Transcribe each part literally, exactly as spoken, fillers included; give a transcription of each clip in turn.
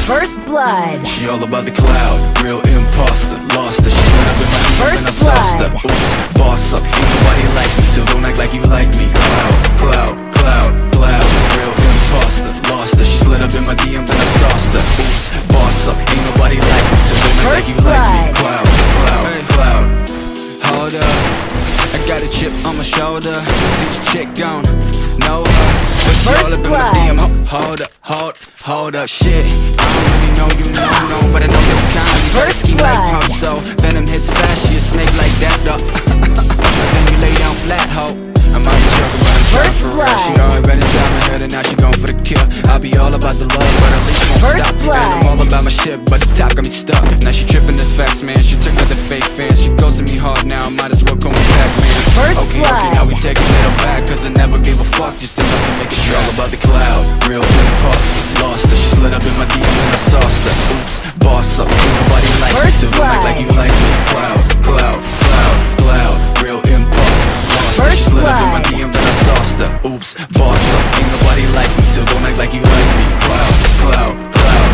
First blood. She all about the cloud, real imposter. Lost her, she slid up in my D M and I sauced her. Oops, boss up, ain't nobody like me, so don't act like you like me. Cloud, cloud, cloud, cloud, real imposter. Lost her, she slid up in my D M and I sauced her. Oops, boss up, ain't nobody like me, so don't act like you like me. Cloud, cloud, cloud. Hold up, I got a chip on my shoulder. See this chick gone, know her, but she all up in my D M. Hold up, hold, hold up, shit. I don't really know you, no, no, but I know you're kind. You got a ski like Poncho, venom hits fast, she a snake like that, though. Then you lay down flat, ho. I'm out the joke about a First for real. blood. She already down my head and now she going for the kill. I'll be all about the love, but at least won't First stop. blood. And I'm all about my shit, but the top got me stuck. Now she tripping this facts, man. She took out the fake fans. She goes to me hard now, might as well come back, man. First okay, blood. okay, now we taking it all back, cause I never gave a fuck, just enough to make it sure. All about the cloud, real imposter. Lost her, she slid up in my D M and I sauced her. Oops, boss up, ain't nobody like me, so don't act like you like me. Cloud, cloud, cloud, cloud, real imposter. Lost her, she slid up in my D M and I sauced her. Oops, boss up, ain't nobody like me, so don't act like you like me. Cloud, cloud, cloud.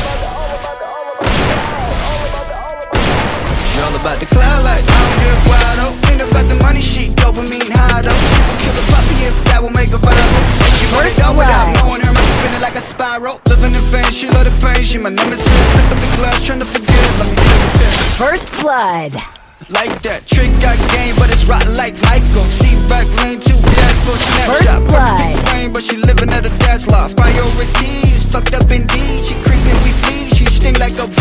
She all about the cloud like I don't get wild, oh. Ain't about the money, she dopamine high, though. She will kill a puppy if that will make her viral. And she wanna go without knowing her mind spinning like a spiral. Living in vain, she love the pain, she my nemesis. Sip of the glass, trying to forget it, let me take a piss. First blood. Like that, trick got game, but it's rotten like Michael. She back lane too fast for a snapshot. First blood. Perfect frame, but she living at a dad's loft. Priorities, fucked up indeed. She creeping, we flee. She sting like a